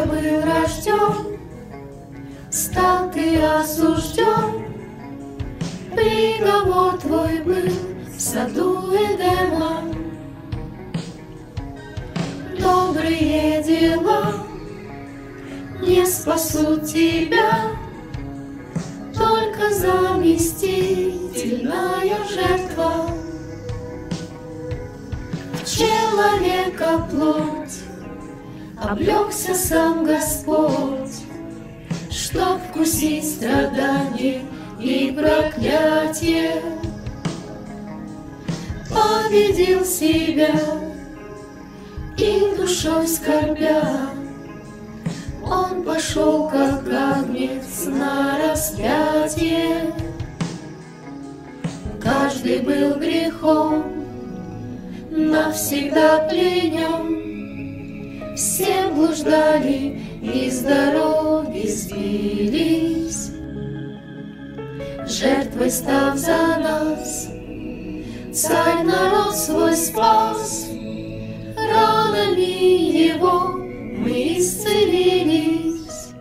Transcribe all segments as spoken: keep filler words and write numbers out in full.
был рожден, стал ты осужден. Приговор твой был в саду Эдема. Добрые дела не спасут тебя, только заместительная жертва. В человека плоть облегся сам Господь, чтоб вкусить страдания и проклятие. Победил себя и душой скорбя, он пошел, как агнец, на распятие. Каждый был грехом навсегда пленен, все блуждали и с дороги сбились. Жертвой став за нас, Царь народ свой спас, ранами Его мы исцелились.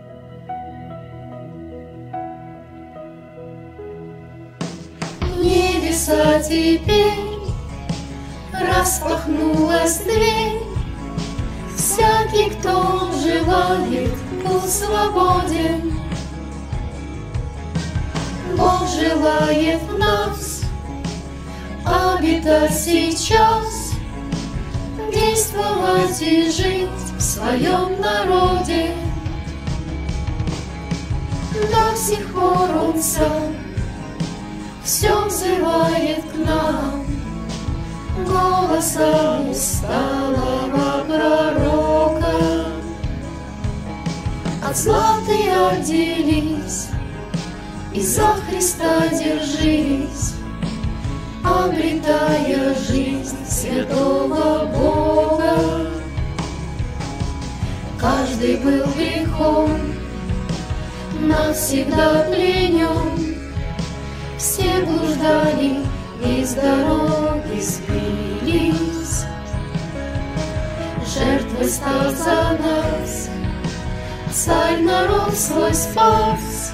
Небеса теперь распахнулась дверь, всякий, кто желает, был свободен. Бог желает в нас обитать сейчас, действовать и жить в своем народе. До сих пор Он сам все взывает к нам голосом усталого пророка. От зла ты отделись и за Христа держись, обретая жизнь святого Бога. Каждый был грехом навсегда пленен, все блуждали и с дороги сбились. Жертвой стал за нас, Царь народ свой спас,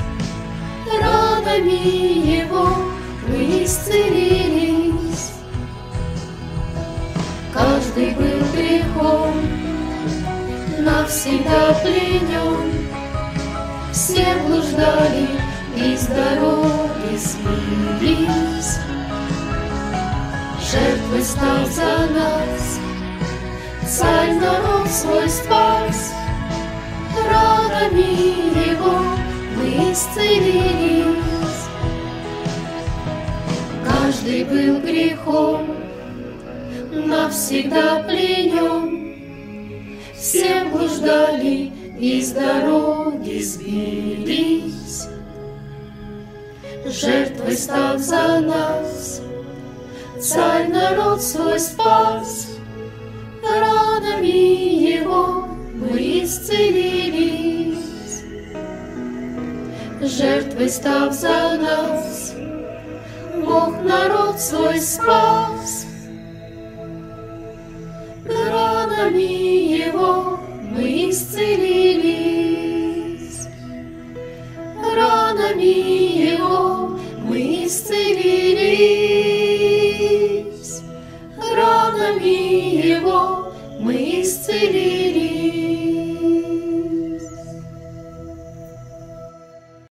ранами Его мы исцелились. Каждый был грехом навсегда пленен, все блуждали и с дороги сбились. Жертвой стал за нас, Царь народ свой спас, ранами Его мы исцелились. Каждый был грехом навсегда пленен, все блуждали и с дороги сбились. Жертвой став за нас, Царь народ свой спас, ранами Его мы исцелились. Жертвой став за нас, Бог народ свой спас, ранами Его мы исцелились. Ранами Его мы исцелились. Ранами Его мы исцелились.